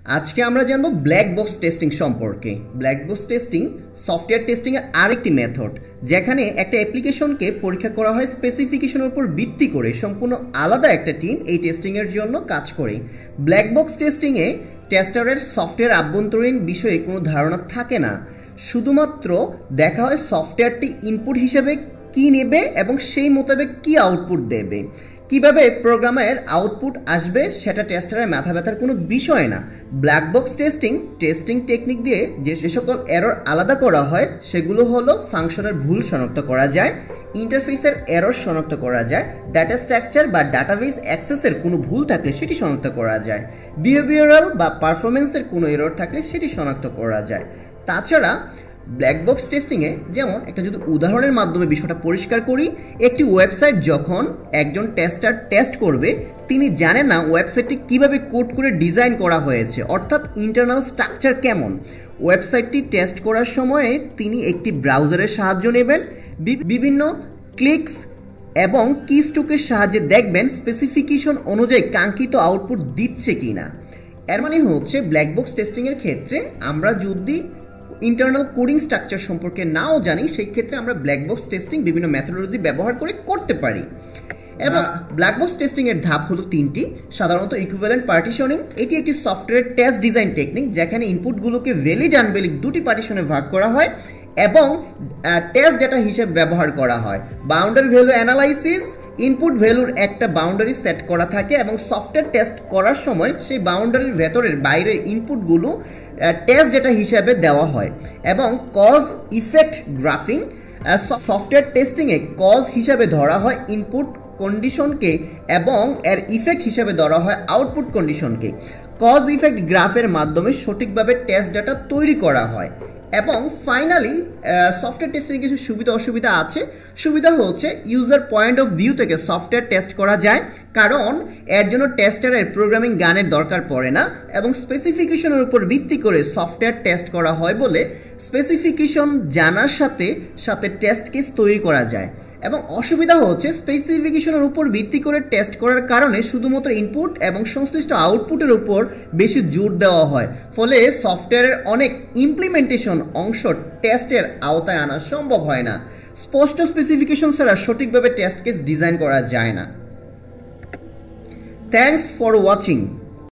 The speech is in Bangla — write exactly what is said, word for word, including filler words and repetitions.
আজকে আমরা জানবো ব্ল্যাক বক্স টেস্টিং সম্পর্কে। Black box testing software testing এর আরেকটি মেথড, যেখানে একটা অ্যাপ্লিকেশনকে পরীক্ষা করা হয় স্পেসিফিকেশনের উপর ভিত্তি করে। সম্পূর্ণ আলাদা একটা টিম এই টেস্টিং এর জন্য কাজ করে। ব্ল্যাক বক্স টেস্টিং এ টেস্টারের সফটওয়্যার আভ্যন্তরীণ বিষয়ে কোনো ধারণা থাকে না, শুধুমাত্র দেখা হয় সফটওয়্যারটি ইনপুট হিসেবে কি নেবে এবং সেই মোতাবেক কি আউটপুট দেবে। কিভাবে প্রোগ্রামের আউটপুট আসবে সেটা টেস্টারের মাথা ব্যথার কোনো বিষয় না। Black box testing testing technique দিয়ে যে সকল এরর আলাদা করা হয় সেগুলো হলো ফাংশনের ভুল শনাক্ত করা যায়, ইন্টারফেসের এরর শনাক্ত করা যায়, ডাটা স্ট্রাকচার বা ডাটাবেস অ্যাক্সেসের কোনো ভুল থাকলে সেটি শনাক্ত করা যায়, বিহেভিয়ারাল বা পারফরমেন্সের কোনো এরর থাকলে সেটি শনাক্ত করা যায়। তাছাড়া ব্ল্যাক বক্স টেস্টিংয়ে যেমন একটা যদি উদাহরণের মাধ্যমে বিষয়টা পরিষ্কার করি, একটি ওয়েবসাইট যখন একজন টেস্টার টেস্ট করবে, তিনি জানেন না ওয়েবসাইটটি কিভাবে কোড করে ডিজাইন করা হয়েছে, অর্থাৎ ইন্টারনাল স্ট্রাকচার কেমন। ওয়েবসাইটটি টেস্ট করার সময়ে তিনি একটি ব্রাউজারের সাহায্য নেবেন, বিভিন্ন ক্লিকস এবং কিস্ট্রোকের সাহায্যে দেখবেন স্পেসিফিকেশন অনুযায়ী কাঙ্ক্ষিত আউটপুট দিচ্ছে কিনা। এর মানে হচ্ছে ব্ল্যাক বক্স টেস্টিংয়ের ক্ষেত্রে আমরা যদি ইন্টারনাল কোডিং স্ট্রাকচার সম্পর্কে নাও জানি, সেই ক্ষেত্রে আমরা ব্ল্যাক বক্স টেস্টিং বিভিন্ন মেথোডোলজি ব্যবহার করে করতে পারি। এবং ব্ল্যাক বক্স টেস্টিং এর ধাপ হলো তিনটি। সাধারণত ইকুইভ্যালেন্ট পার্টিশনিং, এটি একটি সফটওয়্যার টেস্ট ডিজাইন টেকনিক যেখানে ইনপুটগুলোকে ভ্যালিড আনভ্যালিড দুটি পার্টিশনে ভাগ করা হয় এবং টেস্ট ডেটা হিসেবে ব্যবহার করা হয়। বাউন্ডারি ভ্যালু অ্যানালাইসিস, ইনপুট ভ্যালুর একটা বাউন্ডারি সেট করা থাকে এবং সফটওয়্যার টেস্ট করার সময় সেই বাউন্ডারির ভেতরের বাইরের ইনপুটগুলো টেস্ট ডেটা হিসাবে দেওয়া হয়। এবং কজ ইফেক্ট গ্রাফিং, সফটওয়্যার টেস্টিংয়ে কজ হিসাবে ধরা হয় ইনপুট কন্ডিশনকে এবং এর ইফেক্ট হিসাবে ধরা হয় আউটপুট কন্ডিশনকে। কজ ইফেক্ট গ্রাফের মাধ্যমে সঠিকভাবে টেস্ট ডেটা তৈরি করা হয়। এবং ফাইনালি সফটওয়্যার টেস্টিং কিছু সুবিধা অসুবিধা আছে। সুবিধা হচ্ছে ইউজার পয়েন্ট অফ ভিউ থেকে সফটওয়্যার টেস্ট করা যায়, কারণ এর জন্য টেস্টারের প্রোগ্রামিং জ্ঞানের দরকার পড়ে না এবং স্পেসিফিকেশনের উপর ভিত্তি করে সফটওয়্যার টেস্ট করা হয় বলে স্পেসিফিকেশন জানার সাথে সাথে টেস্ট কেস তৈরি করা যায়। এবং অসুবিধা হচ্ছে স্পেসিফিকেশনের উপর ভিত্তি করে টেস্ট করার কারণে শুধুমাত্র ইনপুট এবং সংশ্লিষ্ট আউটপুটের উপর বেশি জোর দেওয়া হয়, ফলে সফটওয়্যারের অনেক ইমপ্লিমেন্টেশন অংশ টেস্টের আওতায় আনা সম্ভব হয় না। স্পষ্ট স্পেসিফিকেশন ছাড়া সঠিকভাবে টেস্ট কেস ডিজাইন করা যায় না। Thanks for watching.